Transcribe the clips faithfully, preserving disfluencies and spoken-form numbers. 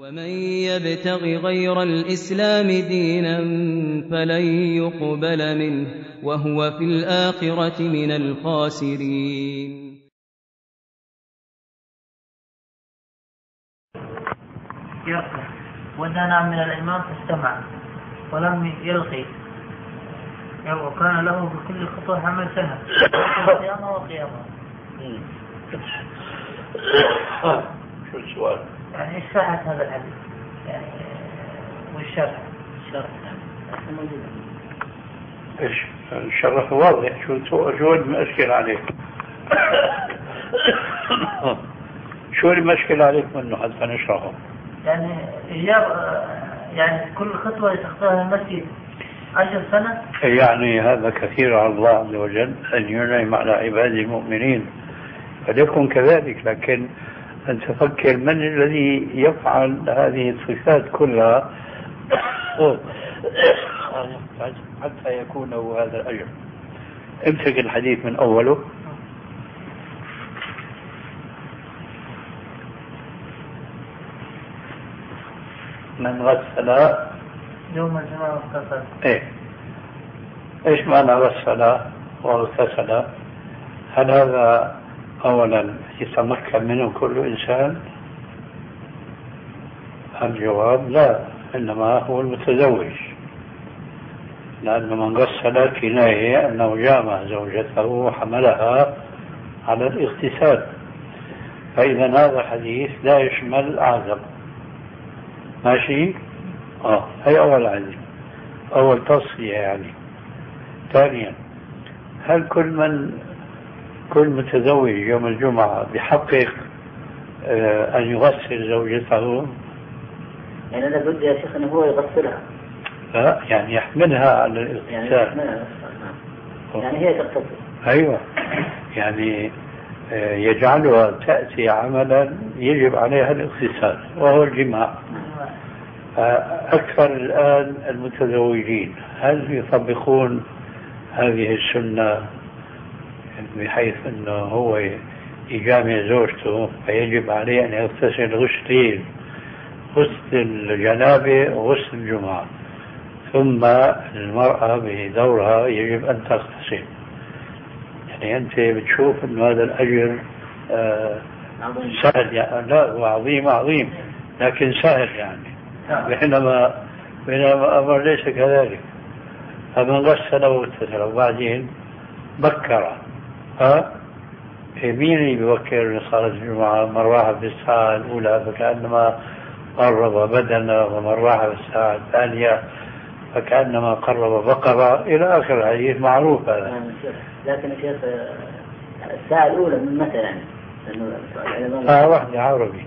ومن يبتغ غير الإسلام دينا فلن يقبل منه وهو في الآخرة من الخاسرين. ودنا من الإمام فاستمع ولم يلقي وكان له بكل خطوة عمل سنة قيامة وقيامة. شو السؤال؟ يعني ايش صحة هذا الحديث؟ يعني والشرح الشرح موجود. ايش الشرح واضح. شو شو المشكلة عليك؟ شو المشكلة عليك منه حتى نشرحه؟ يعني إجابة يعني كل خطوة تخطوها المسجد عشر سنة. يعني هذا كثير على الله عز وجل أن ينعم على عباد المؤمنين، فليكن كذلك. لكن أن تفكر من الذي يفعل هذه الصفات كلها حتى يكون له هذا الأجر. امسك الحديث من أوله. من غسل يوم الجمعة واغتسل. ايه ايش معنى غسل واغتسل؟ هل هذا اولا يتمكن منه كل انسان؟ الجواب لا، انما هو المتزوج، لان من غسل كناية انه جامع زوجته وحملها على الاغتسال، فاذا هذا الحديث لا يشمل الاعزب. ماشي؟ اه هي اول عزم، اول تصفية يعني. ثانيا، هل كل من كل متزوج يوم الجمعة بحقق آه ان يغسل زوجته؟ يعني انا بدي يا شيخ انه هو يغسلها. لا يعني يحملها على الاغتسال. يعني, يعني هي تغتسل. ايوه يعني آه يجعلها تأتي عملا يجب عليها الاغتسال وهو الجماع. أكثر الآن المتزوجين هل يطبقون هذه السنة بحيث أنه هو يجامع زوجته فيجب عليه أن يغتسل غسلين، غسل الجنابة وغسل الجمعة، ثم المرأة بدورها يجب أن تغتسل؟ يعني أنت بتشوف أن هذا الأجر آه سهل يعني؟ لا هو عظيم عظيم لكن سهل يعني، بينما بينما الأمر ليس كذلك. فمن غسل واغتسل وبعدين بكر، ها مين اللي بيبكر لصلاة الجمعة؟ من راح بالساعة الأولى فكأنما قرب بدنه، ومن راح بالساعة الثانية فكأنما قرب بقرة، إلى آخر الحديث معروف هذا. لكن يا شيخ الساعة الأولى من متى يعني؟ ساعة واحدة عربي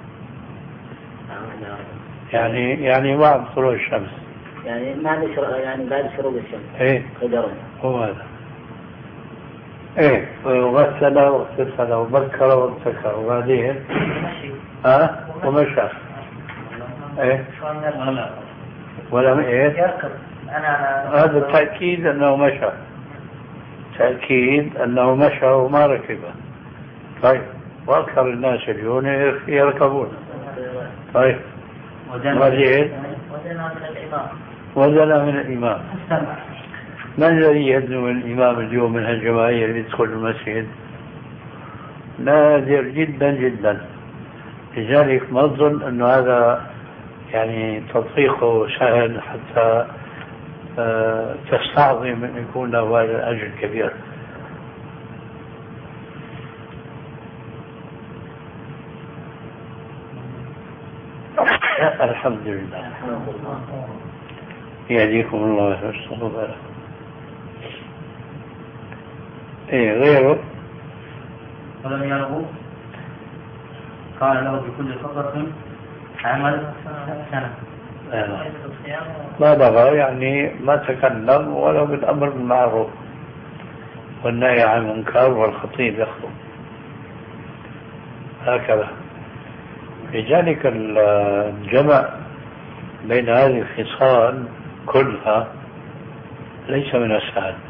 يعني يعني بعد طلوع الشمس، يعني ما يعني بعد شروق الشمس. ايه قدرنا هو هذا. ايه وغسل واغتسل وبكر وابتكر وبعدين ها ومشى. ايه ولم ايه يركض. انا هذا التأكيد انه مشى، تأكيد انه مشى وما ركب. طيب واكثر الناس اليوم يركبون. طيب وزن وزن من الإمام. من الذي يدنو من الإمام اليوم من هالجماهير اللي يدخل المسجد؟ نادر جدا جدا، لذلك ما أظن أنه هذا يعني تطبيقه سهل حتى أه تستعظم أن يكون له هذا الأجر الكبير. الحمد لله. يهديكم الله ويحسن بالكم. ايه غيره؟ ولم يرغب قال له بكل خطوة عمل سنة. ما بغى يعني ما تكلم ولو بالأمر بالمعروف والنهي عن المنكر والخطيب يخطب هكذا. لذلك الجمع بين هذه الخصال كلها ليس من السهل.